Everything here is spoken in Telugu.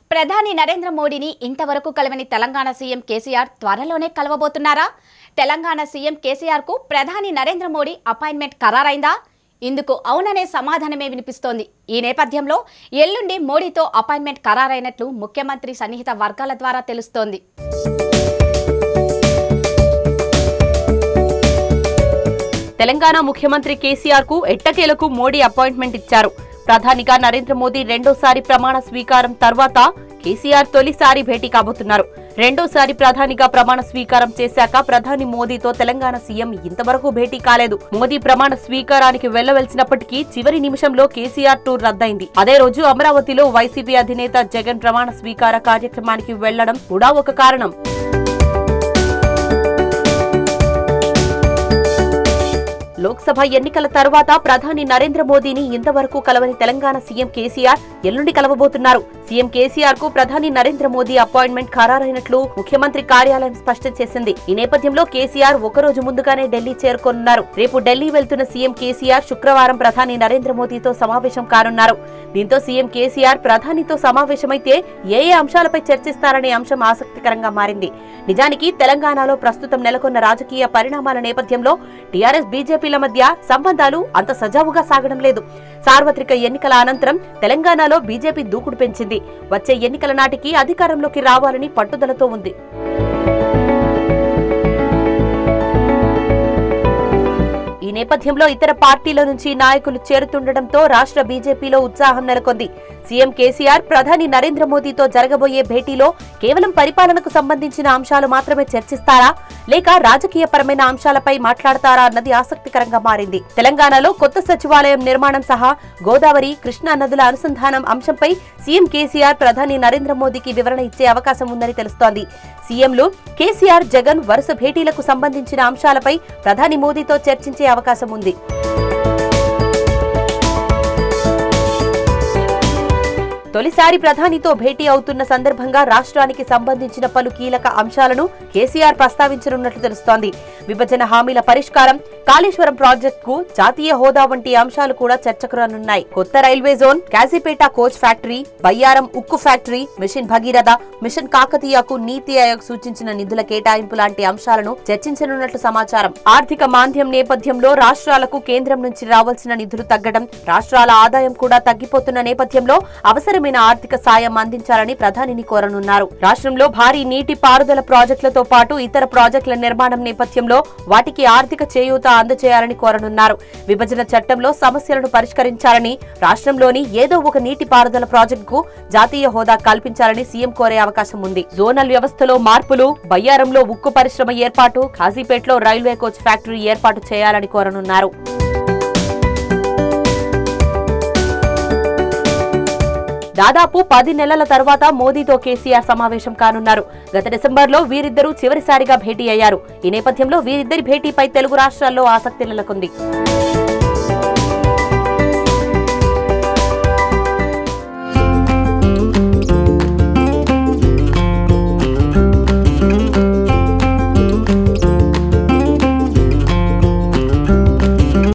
ప్రధాని నరేంద్ర మోడీని ఇంతవరకు కలవని తెలంగాణ సీఎం కేసీఆర్ త్వరలోనే కలవబోతున్నారా? తెలంగాణ సీఎం కేసీఆర్ కు ప్రధాని నరేంద్ర మోడీ అపాయింట్మెంట్ ఖరారైందా? ఇందుకు అవుననే సమాధానమే వినిపిస్తోంది. ఈ నేపథ్యంలో ఎల్లుండి మోడీతో అపాయింట్మెంట్ ఖరారైనట్లు ముఖ్యమంత్రి సన్నిహిత వర్గాల ద్వారా తెలుస్తోంది. తెలంగాణ ముఖ్యమంత్రి కేసీఆర్ కు ఎట్టకేలకు మోడీ అపాయింట్మెంట్ ఇచ్చారు. ప్రధానిగా నరేంద్ర మోదీ రెండోసారి ప్రమాణ స్వీకారం తర్వాత కేసీఆర్ తొలిసారి భేటీ కాబోతున్నారు. రెండోసారి ప్రధానిగా ప్రమాణ స్వీకారం చేశాక ప్రధాని మోదీతో తెలంగాణ సీఎం ఇంతవరకు భేటీ కాలేదు. మోదీ ప్రమాణ స్వీకారానికి వెళ్లవలసినప్పటికీ చివరి నిమిషంలో కేసీఆర్ టూర్ రద్దయింది. అదే రోజు అమరావతిలో వైసీపీ అధినేత జగన్ ప్రమాణ స్వీకార కార్యక్రమానికి వెళ్లడం కూడా ఒక కారణం. లోక్సభ ఎన్నికల తర్వాత ప్రధాని నరేంద్ర మోదీని ఇంతవరకు కలవని తెలంగాణ సీఎం కేసీఆర్ ఎల్లుండి కలవబోతున్నారు. సీఎం కేసీఆర్ కు ప్రధాని నరేంద్ర మోదీ అపాయింట్మెంట్ ఖరారైనట్లు ముఖ్యమంత్రి కార్యాలయం స్పష్టం చేసింది. ఈ నేపథ్యంలో కేసీఆర్ ఒకరోజు ముందుగానే ఢిల్లీ చేరుకోనున్నారు. రేపు ఢిల్లీ వెళ్తున్న సీఎం కేసీఆర్ శుక్రవారం ప్రధాని నరేంద్ర మోదీతో సమావేశం కానున్నారు. దీంతో సీఎం కేసీఆర్ ప్రధానితో సమావేశమైతే ఏ అంశాలపై చర్చిస్తారనే అంశం ఆసక్తికరంగా మారింది. నిజానికి తెలంగాణలో ప్రస్తుతం నెలకొన్న రాజకీయ పరిణామాల నేపథ్యంలో టీఆర్ఎస్ బీజేపీల మధ్య సంబంధాలు అంత సజావుగా సాగడం లేదు. సార్వత్రిక ఎన్నికల అనంతరం తెలంగాణలో బీజేపీ దూకుడు పెంచింది. వచ్చే ఎన్నికల నాటికి అధికారంలోకి రావాలని పట్టుదలతో ఉంది. ఈ నేపథ్యంలో ఇతర పార్టీల నుంచి నాయకులు చేరుతుండటంతో రాష్ట్ర బీజేపీలో ఉత్సాహం నెలకొంది. సీఎం కేసీఆర్ ప్రధాని నరేంద్ర మోదీతో జరగబోయే భేటీలో కేవలం పరిపాలనకు సంబంధించిన అంశాలు మాత్రమే చర్చిస్తారా, లేక రాజకీయపరమైన అంశాలపై మాట్లాడతారా అన్నది ఆసక్తికరంగా మారింది. తెలంగాణలో కొత్త సచివాలయం నిర్మాణం సహా గోదావరి, కృష్ణా నదుల అనుసంధానం అంశంపై సీఎం కేసీఆర్ ప్రధాని నరేంద్ర మోదీకి వివరణ ఇచ్చే అవకాశం ఉందని తెలుస్తోంది. సీఎంలు కేసీఆర్, జగన్ వరుస భేటీలకు సంబంధించిన అంశాలపై ప్రధాని మోదీతో చర్చించే అవకాశం ఉంది. తొలిసారి ప్రధానితో భేటీ అవుతున్న సందర్భంగా రాష్ట్రానికి సంబంధించిన పలు కీలక అంశాలను కేసీఆర్ ప్రస్తావించనున్నట్లు తెలుస్తోంది. విభజన హామీల పరిష్కారం, కాళేశ్వరం ప్రాజెక్టుకు జాతీయ హోదా వంటి అంశాలు కూడా చర్చకు రానున్నాయి. కొత్త railway zone, Kazipet coach factory, Bayyaram ఉక్కు ఫ్యాక్టరీ, మిషన్ భగీరథ, మిషన్ కాకతీయకు నీతి ఆయోగ్ సూచించిన నిధుల కేటాయింపు లాంటి అంశాలను చర్చించనున్నట్లు సమాచారం. ఆర్థిక మాంద్యం నేపథ్యంలో రాష్ట్రాలకు కేంద్రం నుంచి రావాల్సిన నిధులు తగ్గడం, రాష్ట్రాల ఆదాయం కూడా తగ్గిపోతున్న నేపథ్యంలో అవసరమైన ఆర్థిక సాయం అందించాలని ప్రధానిని కోరనున్నారు. రాష్ట్రంలో భారీ నీటి పారుదల ప్రాజెక్టులతో పాటు ఇతర ప్రాజెక్టుల నిర్మాణం నేపథ్యంలో వాటికి ఆర్థిక చేయూత అందజేయాలని కోరనున్నారు. విభజన చట్టంలో సమస్యలను పరిష్కరించాలని, రాష్ట్రంలోని ఏదో ఒక నీటి పారుదల ప్రాజెక్టుకు జాతీయ హోదా కల్పించాలని సీఎం కోరే అవకాశం ఉంది. జోనల్ వ్యవస్థలో మార్పులు, బయ్యారంలో ఉక్కు పరిశ్రమ ఏర్పాటు, కాజీపేటలో రైల్వే కోచ్ ఫ్యాక్టరీ ఏర్పాటు చేయాలని కోరనున్నారు. దాదాపు 10 నెలల తర్వాత మోదీతో కేసీఆర్ సమావేశం కానున్నారు. గత డిసెంబర్లో వీరిద్దరూ చివరిసారిగా భేటీ అయ్యారు. ఈ నేపథ్యంలో వీరిద్దరి భేటీపై తెలుగు రాష్ట్రాల్లో ఆసక్తి నెలకొంది.